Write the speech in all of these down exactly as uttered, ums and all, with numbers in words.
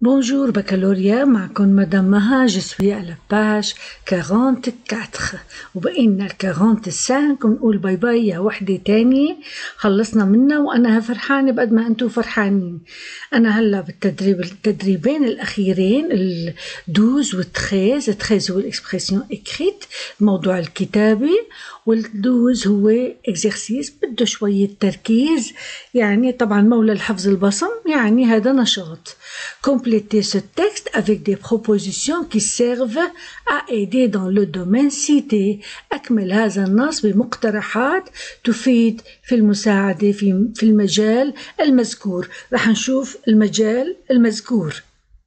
Bonjour baccalauréat, معكم مدام مها. Je suis à la page quarante-quatre وبقينا ال quarante-cinq ونقول باي باي يا وحدة تانية خلصنا منها وأنا فرحانة بقد ما أنتوا فرحانين. أنا هلا بالتدريب التدريبين الأخيرين ال douze وال treize. ال treize هو الإكسبرسيون إكريت الموضوع الكتابي، وال douze هو إكزرسيس بده شوية تركيز، يعني طبعا مولى الحفظ البصم، يعني هذا نشاط. Complétez ce texte avec des propositions qui servent à aider dans le domaine cité. أكمل هذا النص بمقترحات تفيد في المساعدة في في المجال المذكور. رح نشوف المجال المذكور.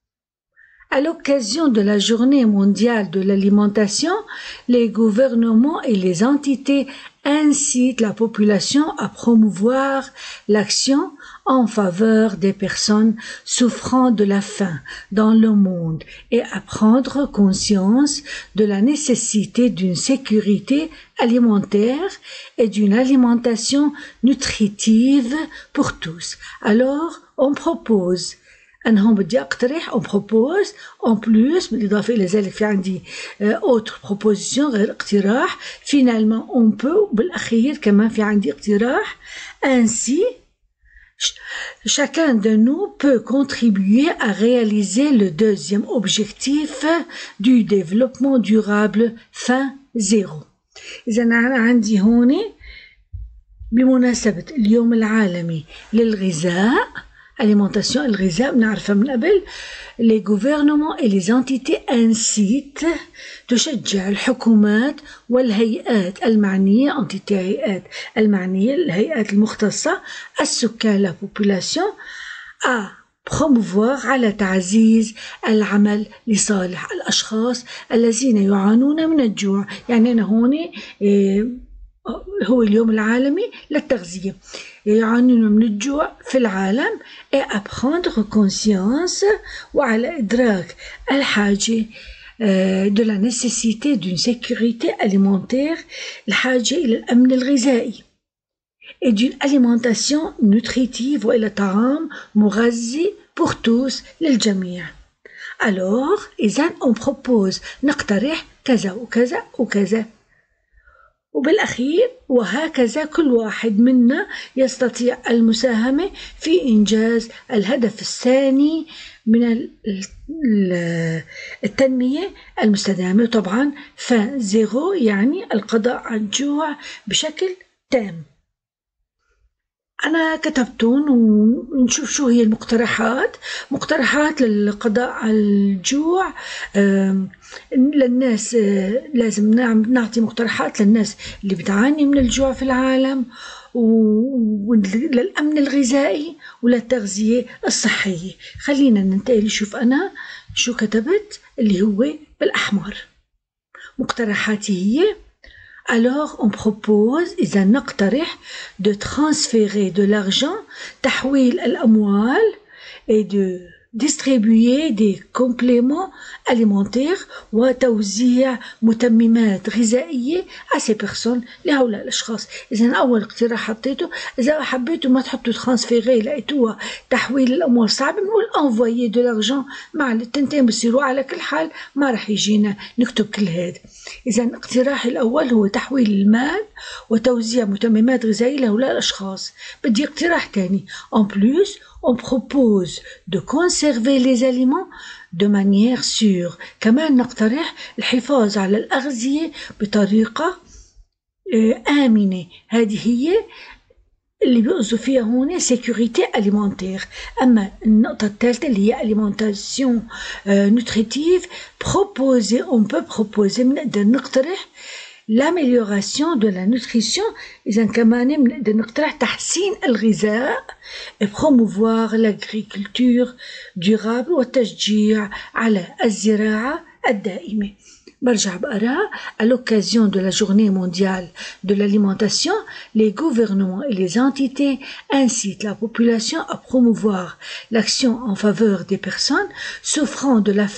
À l'occasion de la journée mondiale de l'alimentation, les gouvernements et les entités incitent la population à promouvoir l'action en faveur des personnes souffrant de la faim dans le monde et à prendre conscience de la nécessité d'une sécurité alimentaire et d'une alimentation nutritive pour tous. Alors, on propose أنا هون بدي أقترح on propose en plus بالإضافة إلى ذلك في عندي autre proposition غير اقتراح. finalement on peut بالأخير كمان في عندي اقتراح. ainsi chacun de nous peut contribuer à réaliser le deuxième objectif du développement durable fin zéro. إذا أنا عندي هون بمناسبة اليوم العالمي للغذاء alimentation الغذاء بنعرفها من قبل. les gouvernements et les entités incitent تشجع الحكومات والهيئات المعنية entité هيئات المعنية الهيئات المختصة السكان la population à promouvoir على تعزيز العمل لصالح الأشخاص الذين يعانون من الجوع. يعني أنا هون إيه هو اليوم العالمي للتغذية، يعانون من الجوع في العالم et à prendre conscience وعلى إدراك الحاجة de la nécessité d'une sécurité alimentaire الحاجة إلى الأمن الغذائي et d'une alimentation nutritive وإلى طعام مغذي pour tous للجميع. alors إذن on propose نقترح كذا وكذا وكذا وبالأخير وهكذا كل واحد منا يستطيع المساهمة في إنجاز الهدف الثاني من التنمية المستدامة. طبعا fin زيرو يعني القضاء على الجوع بشكل تام. أنا كتبتون ونشوف شو هي المقترحات. مقترحات للقضاء على الجوع للناس، لازم نعطي مقترحات للناس اللي بتعاني من الجوع في العالم، وللأمن الغذائي وللتغذية الصحية. خلينا ننتقل نشوف أنا شو كتبت اللي هو بالأحمر. مقترحاتي هي alors on propose إذا نقترح de transférer de l'argent تحويل الأموال et de distribuer des compléments alimentaires وتوزيع متممات غذائية à ces personnes لهؤلاء الأشخاص. إذا أول اقتراح حطيته، إذا حبيتوا ما تحطوا transférer لقيتوها تحويل الأموال صعب، بنقول envoyer de l'argent مع التنتين بصيروا. على كل حال ما رح يجينا نكتب كل هذا. إذا اقتراحي الأول هو تحويل المال وتوزيع متممات غذائية لهؤلاء الأشخاص. بدي اقتراح تاني en plus on propose de conserver les aliments de manière sûre. كمان نقترح الحفاظ على الأغذية بطريقة آمنة. هذه هي اللي بيقصدوا فيها هون sécurité alimentaire. أما النقطة الثالثة اللي هي alimentation nutritive proposer on peut proposer بنقدر نقترح l'amélioration de la nutrition. إذا كمان بنقدر نقترح تحسين الغذاء et promouvoir l'agriculture durable والتشجيع على الزراعة الدائمة. برجع بقرا. à l'occasion de la journée mondiale de l'alimentation, les gouvernements et les entités incitent la population à promouvoir l'action en faveur des personnes souffrant de la faim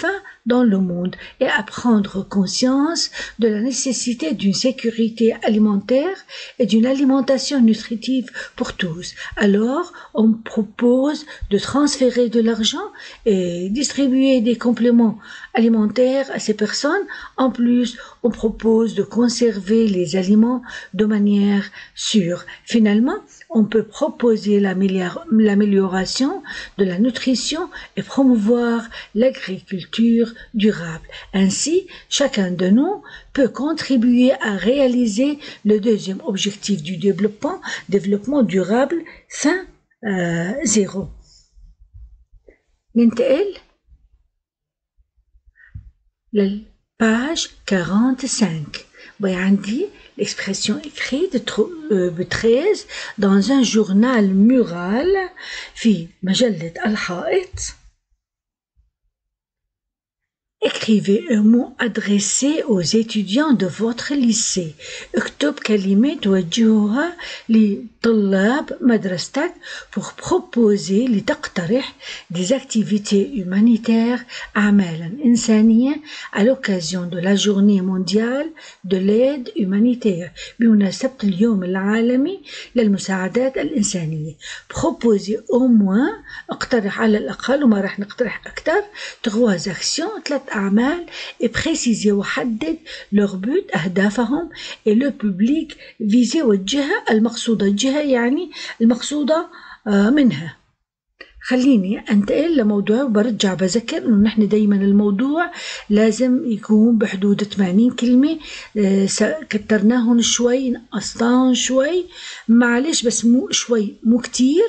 dans le monde et à prendre conscience de la nécessité d'une sécurité alimentaire et d'une alimentation nutritive pour tous. Alors, on propose de transférer de l'argent et distribuer des compléments alimentaires à ces personnes. En plus, on propose de conserver les aliments de manière sûre. Finalement, on peut proposer l'amélioration de la nutrition et promouvoir l'agriculture durable. Ainsi, chacun de nous peut contribuer à réaliser le deuxième objectif du développement, développement durable, fin euh, zéro. ننتقل للpage quarante-cinq. عندي l'expression écrite treize dans un journal mural في مجلة الحائط. Écrivez un mot adressé aux étudiants de votre lycée. اكتب كلمة توجهها لطلاب مدرستك pour proposer لتقترح des activités humanitaires أعمالا إنسانية à l'occasion de la journée mondiale de l'aide humanitaire بمناسبة اليوم العالمي للمساعدات الإنسانية. Proposer au moins اقترح على الأقل وما راح نقترح أكثر trois actions ثلاث أعمال et préciser وحدد leur but أهدافهم et le public visé والجهة المقصودة. الجهة يعني المقصودة منها. خليني أنتقل لموضوع وبرجع بذكر إنه نحن دايما الموضوع لازم يكون بحدود ثمانين كلمة. كترناهن شوي نقصناهن شوي معلش بس مو شوي مو كتير.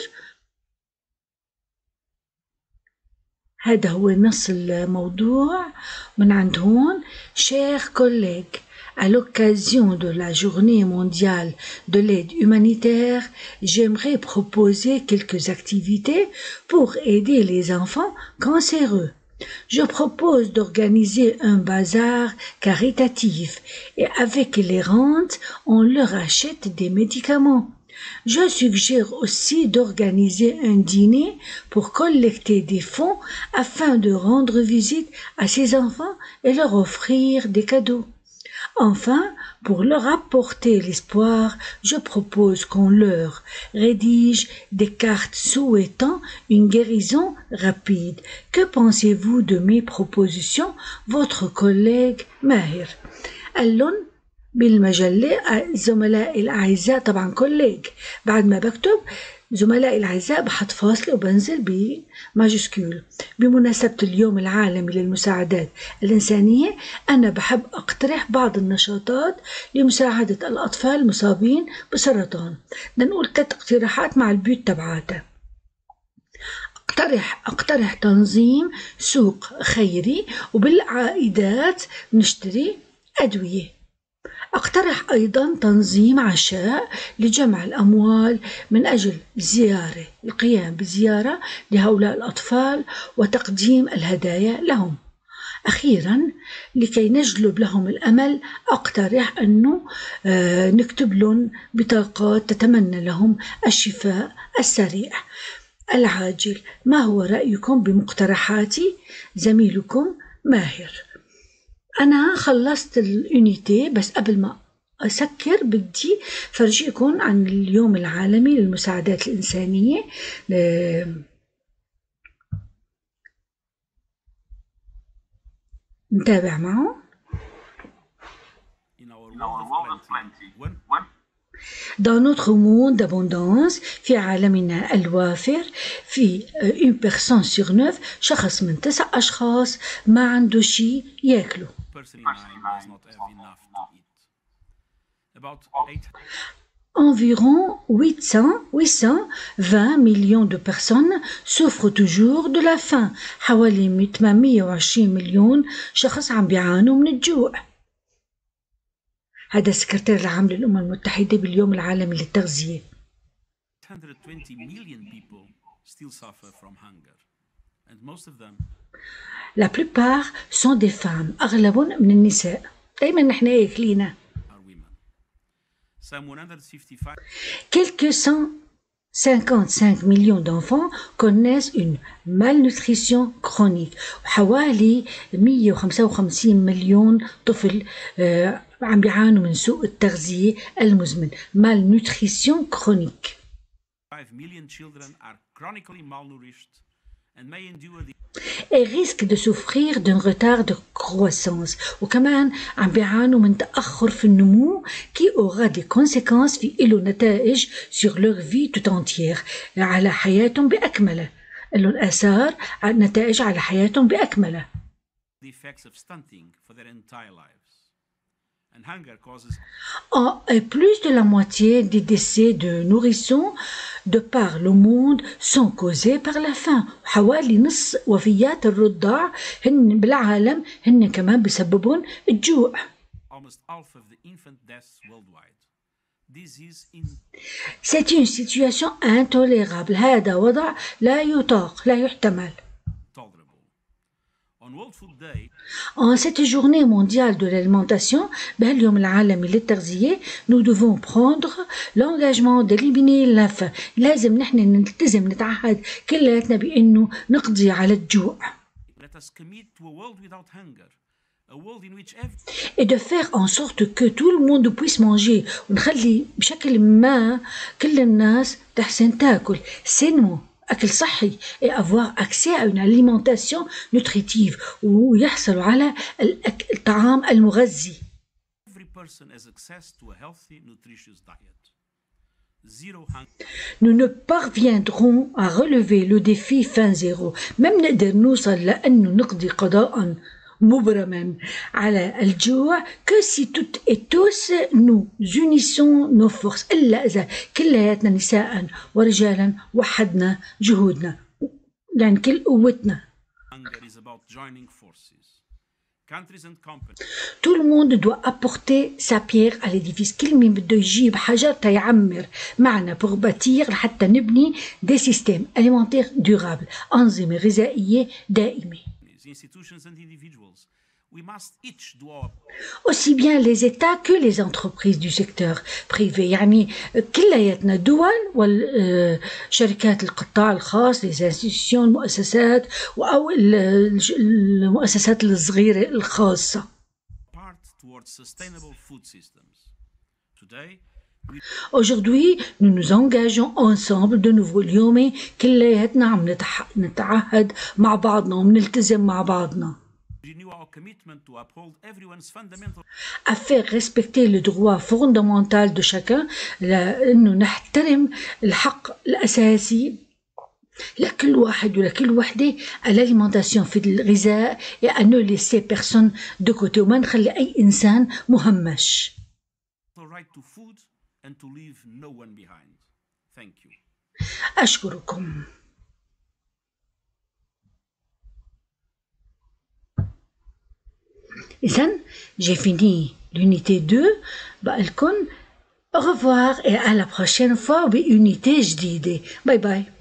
هذا هو نص الموضوع من عند هون. Chers collègues, à l'occasion de la journée mondiale de l'aide humanitaire, j'aimerais proposer quelques activités pour aider les enfants cancéreux. Je propose d'organiser un bazar caritatif et avec les rentes, on leur achète des médicaments. Je suggère aussi d'organiser un dîner pour collecter des fonds afin de rendre visite à ces enfants et leur offrir des cadeaux. Enfin, pour leur apporter l'espoir, je propose qu'on leur rédige des cartes souhaitant une guérison rapide. Que pensez-vous de mes propositions, votre collègue Mahir? اللون بالمجلة زملائي الأعزاء طبعا كوليج بعد ما بكتب زملائي الأعزاء بحط فاصلة وبنزل بماجسكول. بمناسبة اليوم العالمي للمساعدات الإنسانية أنا بحب أقترح بعض النشاطات لمساعدة الأطفال المصابين بسرطان. بدنا نقول ثلاث اقتراحات مع البيوت تبعاتها. اقترح اقترح تنظيم سوق خيري وبالعائدات نشتري أدوية. أقترح أيضا تنظيم عشاء لجمع الأموال من أجل زيارة القيام بزيارة لهؤلاء الأطفال وتقديم الهدايا لهم. أخيرا لكي نجلب لهم الأمل أقترح أنه آه نكتب لهم بطاقات تتمنى لهم الشفاء السريع العاجل. ما هو رأيكم بمقترحاتي؟ زميلكم ماهر. أنا خلصت اليونيتي بس قبل ما أسكر بدي فرجيكم عن اليوم العالمي للمساعدات الإنسانية. نتابع معه. Dans notre monde d'abondance في عالمنا الوافر في une personne sur neuf شخص من تسع أشخاص ما عنده شيء يأكله. Environ huit cent vingt millions de personnes souffrent toujours de la faim. حوالي ثمانمئة وعشرين مليون شخص عم بيعانوا من الجوع. هذا السكرتير العام للأمم المتحدة باليوم العالمي للتغذية. La plupart sont des femmes. أغلبهم من النساء. دايما نحن هيك لينا. Quelques cent cinquante-cinq millions d'enfants connaissent une malnutrition chronique. وحوالي مية وخمسة وخمسين مليون طفل آه عم بيعانوا من سوء التغذية المزمن. malnutrition chronique. five million children are chronically malnourished and may endure the et risquent de souffrir d'un retard de croissance. وكمان عم بيعانوا من تأخر في النمو qui aura des conséquences في له نتائج sur leur vie tout entière على حياتهم بأكملها. له آثار نتائج على حياتهم بأكملها. the effects of stunting for their entire lives. And hunger causes En, et plus de la moitié des décès de nourrissons de par le monde sont causés par la faim. حوالي نص وفيات الرضع هن بالعالم هن كمان بسببون الجوع. almost half of the infant deaths worldwide. This is in C'est une situation intolérable. هذا وضع لا يطاق لا يحتمل. tolerable. On World Food Day, En cette journée mondiale de l'alimentation, بهاليوم العالمي للتغذية, nous devons prendre l'engagement d'éliminer la faim. لازم نحن نلتزم نتعهد كلياتنا بأنه نقضي على الجوع. let us commit to a world without hunger, a world in which every Et de faire en sorte que tout le monde puisse manger. ونخلي بشكل ما كل الناس تحسن تاكل سينمو أكل صحي et avoir accès à une alimentation nutritive ويحصلوا على الأك- الطعام المغذي. every person has access to a healthy, nutritious diet. Zero hunger. Nous ne parviendrons à relever le défi fin zéro. ما بنقدر نوصل لأنه نقضي قضاء مبرما على الجوع que si toutes et tous nous unissons nos forces. إلا إذا كلياتنا نساء ورجالا وحدنا جهودنا لأن كل قوتنا. Hunger is about joining forces. Countries and companies Tout le monde doit apporter sa pierre à l'édifice. كل مين بده يجيب حجر تيعمر معنا pour bâtir لحتى نبني des systèmes alimentaires durables. أنظمة غذائية دائمة. institutions and individuals. We must each do our aussi bien les États que les entreprises du secteur privé. يعني كلياتنا دول والشركات القطاع الخاص les institutions المؤسسات أو المؤسسات الصغيرة الخاصة. part towards sustainable food systems. Today, we Aujourd'hui, nous nous engageons ensemble de nouveau. اليوم كلياتنا عم نتح- نتعهد مع بعضنا ونلتزم مع بعضنا renew our commitment to uphold everyone's fundamental à faire respecter le droit fondamental de chacun, لأنه نحترم الحق الأساسي لكل واحد ولكل وحدة à l'alimentation في الغذاء et à ne laisser personne de côté. وما نخلي أي إنسان مهمش. right to food and to leave no one behind. Thank you. أشكركم. إذن j'ai fini l'unité deux. بقلكن au revoir et à la prochaine fois بunité جديدة. باي باي.